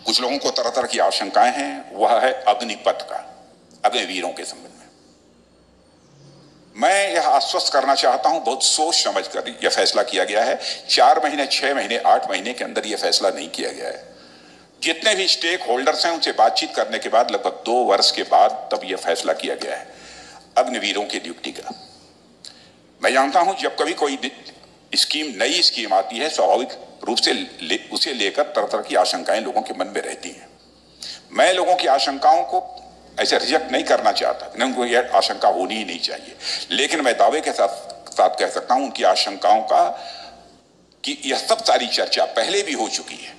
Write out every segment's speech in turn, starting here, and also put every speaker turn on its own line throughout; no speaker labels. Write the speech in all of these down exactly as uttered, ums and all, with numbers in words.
कुछ लोगों को तरह तरह की आशंकाएं हैं, वह है अग्निपथ का, अग्निवीरों के संबंध में। मैं यह आश्वस्त करना चाहता हूं, बहुत सोच समझ कर यह फैसला किया गया है। चार महीने, छह महीने, आठ महीने के अंदर यह फैसला नहीं किया गया है। जितने भी स्टेक होल्डर्स हैं उनसे बातचीत करने के बाद लगभग दो वर्ष के बाद तब यह फैसला किया गया है अग्निवीरों की नियुक्ति का। मैं जानता हूं जब कभी कोई स्कीम, नई स्कीम आती है, स्वाभाविक रूप से ले, उसे लेकर तरह तरह की आशंकाएं लोगों के मन में रहती हैं। मैं लोगों की आशंकाओं को ऐसे रिजेक्ट नहीं करना चाहता, उनको यह आशंका होनी ही नहीं चाहिए, लेकिन मैं दावे के साथ साथ कह सकता हूं उनकी आशंकाओं का कि यह सब सारी चर्चा पहले भी हो चुकी है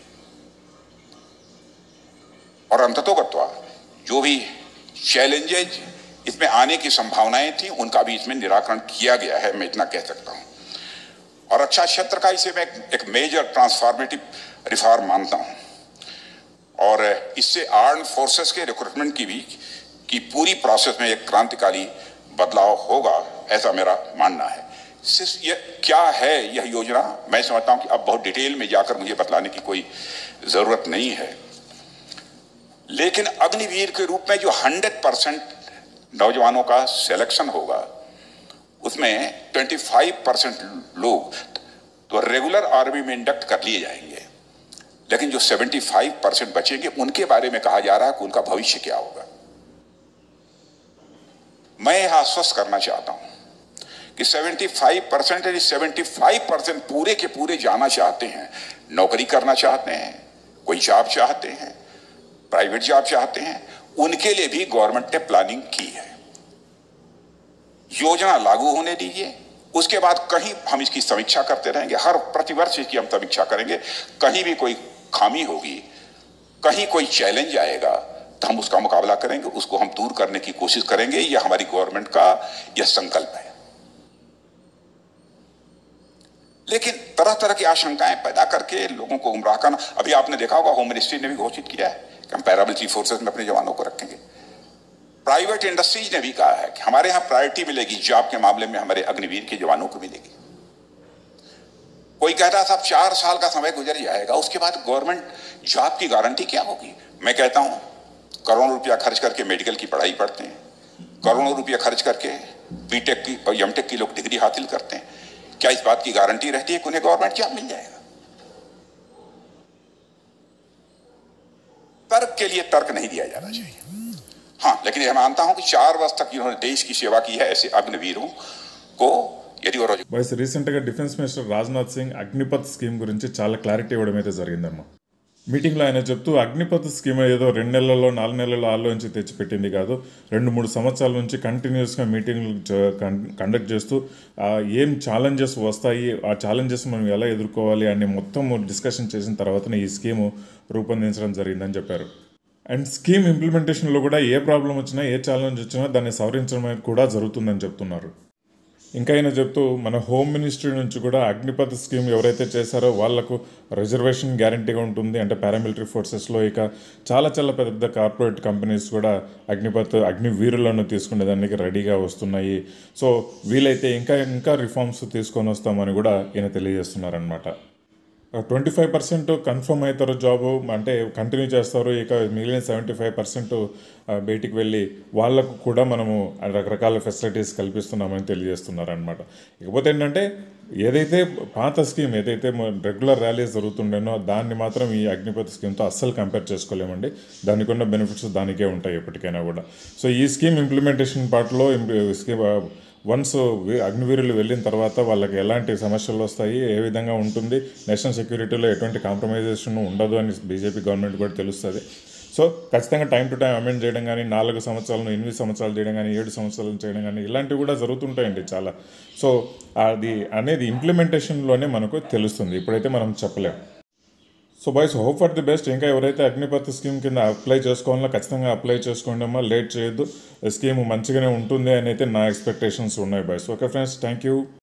और अंततोगत्वा जो भी चैलेंजेज इसमें आने की संभावनाएं थी उनका भी इसमें निराकरण किया गया है, मैं इतना कह सकता हूं। और रक्षा क्षेत्र का इसे मैं एक मेजर ट्रांसफॉर्मेटिव रिफॉर्म मानता हूं और इससे आर्म्ड फोर्सेस के रिक्रूटमेंट की भी की पूरी प्रोसेस में एक क्रांतिकारी बदलाव होगा, ऐसा मेरा मानना है। सिर्फ ये क्या है यह योजना, मैं समझता हूं कि अब बहुत डिटेल में जाकर मुझे बतलाने की कोई जरूरत नहीं है, लेकिन अग्निवीर के रूप में जो हंड्रेड परसेंट नौजवानों का सिलेक्शन होगा उसमें पच्चीस परसेंट लोग तो रेगुलर आर्मी में इंडक्ट कर लिए जाएंगे, लेकिन जो पचहत्तर परसेंट बचेंगे उनके बारे में कहा जा रहा है कि उनका भविष्य क्या होगा। मैं यह आश्वस्त करना चाहता हूं कि पचहत्तर परसेंट यानी पचहत्तर परसेंट पूरे के पूरे जाना चाहते हैं, नौकरी करना चाहते हैं, कोई जॉब चाहते हैं, प्राइवेट जॉब चाहते हैं, उनके लिए भी गवर्नमेंट ने प्लानिंग की है। योजना लागू होने दीजिए, उसके बाद कहीं हम इसकी समीक्षा करते रहेंगे, हर प्रतिवर्ष इसकी हम समीक्षा करेंगे। कहीं भी कोई खामी होगी, कहीं कोई चैलेंज आएगा तो हम उसका मुकाबला करेंगे, उसको हम दूर करने की कोशिश करेंगे। यह हमारी गवर्नमेंट का यह संकल्प है। लेकिन तरह तरह की आशंकाएं पैदा करके लोगों को गुमराह करना, अभी आपने देखा होगा होम मिनिस्ट्री ने भी घोषित किया है कि हम पैरामिलिट्री फोर्सेस में अपने जवानों को रखेंगे। प्राइवेट इंडस्ट्रीज ने भी कहा है कि हमारे यहां प्रायोरिटी मिलेगी, जॉब के मामले में हमारे अग्निवीर के जवानों को मिलेगी। कोई कहता साहब चार साल का समय गुजर जाएगा, उसके बाद गवर्नमेंट जॉब की गारंटी क्या होगी? मैं कहता हूं करोड़ों रुपया खर्च करके मेडिकल की पढ़ाई पढ़ते हैं, करोड़ों रुपया खर्च करके बीटेक की और एमटेक की लोग डिग्री हासिल करते हैं, क्या इस बात की गारंटी रहती है कि उन्हें गवर्नमेंट जॉब मिल जाएगा? तर्क के लिए तर्क नहीं दिया जाना चाहिए। हाँ, लेकिन यह मानता हूं कि चार वर्ष तक जिन्होंने देश की सेवा की है ऐसे अग्निवीरों को यदि
వైస్ రీసెంట్గా defence minister Rajnath Singh Agnipath scheme గురించి చాలా క్లారిటీ ఇవ్వడం అయితే జరిగిందమ్మా. మీటింగ్లో ఆయన చెప్తూ అగ్నిపథ్ స్కీమ్ ఏదో రెండు నెలల్లో నాలుగు నెలల్లో ఆలోచించి తెచ్చిపెట్టింది కాదు, రెండు మూడు సంవత్సరాల నుంచి కంటిన్యూస్గా మీటింగ్లు కండక్ట్ చేస్తూ ఏం ఛాలెంజెస్ వస్తాయి, ఆ ఛాలెంజెస్ మనం ఎలా ఎదుర్కోవాలి అని మొత్తం డిస్కషన్ చేసిన తర్వాతనే ఈ స్కీము రూపొందించడం జరిగిందని చెప్పారు. అండ్ స్కీమ్ ఇంప్లిమెంటేషన్లో కూడా ఏ ప్రాబ్లం వచ్చినా, ఏ ఛాలెంజ్ వచ్చినా దాన్ని సవరించడం కూడా జరుగుతుందని చెప్తున్నారు. ఇంకా ఆయన చెప్తూ మన హోమ్ మినిస్ట్రీ నుంచి కూడా అగ్నిపథ్ స్కీమ్ ఎవరైతే చేశారో వాళ్లకు రిజర్వేషన్ గ్యారంటీగా ఉంటుంది. అంటే పారామిలిటరీ ఫోర్సెస్లో ఇక చాలా చాలా పెద్ద కార్పొరేట్ కంపెనీస్ కూడా అగ్నిపథ్ అగ్నివీరులను తీసుకునేదానికి రెడీగా వస్తున్నాయి. సో వీలైతే ఇంకా ఇంకా రిఫార్మ్స్ తీసుకొని వస్తామని కూడా ఈయన తెలియజేస్తున్నారనమాట. ట్వంటీ ఫైవ్ పర్సెంట్ కన్ఫర్మ్ అవుతారు జాబు, అంటే కంటిన్యూ చేస్తారు. ఇక మిగిలిన సెవెంటీ ఫైవ్ పర్సెంట్ బయటికి వెళ్ళి వాళ్లకు కూడా మనము రకరకాల ఫెసిలిటీస్ కల్పిస్తున్నామని తెలియజేస్తున్నారనమాట. ఇకపోతే ఏంటంటే ఏదైతే పాత స్కీమ్ ఏదైతే రెగ్యులర్ ర్యాలీస్ జరుగుతుండేనో దాన్ని మాత్రం ఈ అగ్నిపథ్ స్కీమ్తో అస్సలు కంపేర్ చేసుకోలేమండి. దానికి ఉన్న బెనిఫిట్స్ దానికే ఉంటాయి ఎప్పటికైనా కూడా. సో ఈ స్కీమ్ ఇంప్లిమెంటేషన్ పార్ట్లో స్కీమ్ వన్స్ అగ్నివీరులు వెళ్ళిన తర్వాత వాళ్ళకి ఎలాంటి సమస్యలు వస్తాయి, ఏ విధంగా ఉంటుంది, నేషనల్ సెక్యూరిటీలో ఎటువంటి కాంప్రమైజేషన్ ఉండదు అని బీజేపీ గవర్నమెంట్ కూడా తెలుస్తుంది. సో ఖచ్చితంగా టైం టు టైం అమెండ్ చేయడం కానీ, నాలుగు సంవత్సరాలను ఎనిమిది సంవత్సరాలు చేయడం కానీ, ఏడు సంవత్సరాలు చేయడం కానీ ఇలాంటివి కూడా జరుగుతుంటాయండి చాలా. సో అది అనేది ఇంప్లిమెంటేషన్లోనే మనకు తెలుస్తుంది, ఇప్పుడైతే మనం చెప్పలేం. So boys, hope for the best. ఇంకా ఎవరైతే అగ్నిపథ్ స్కీమ్ కింద అప్లై చేసుకోవాలో ఖచ్చితంగా అప్లై చేసుకోండి అమ్మా, లేట్ చేయొద్దు. స్కీమ్ మంచిగానే ఉంటుంది అని అయితే నా ఎక్స్పెక్టేషన్స్ ఉన్నాయి boys. Okay friends, thank you.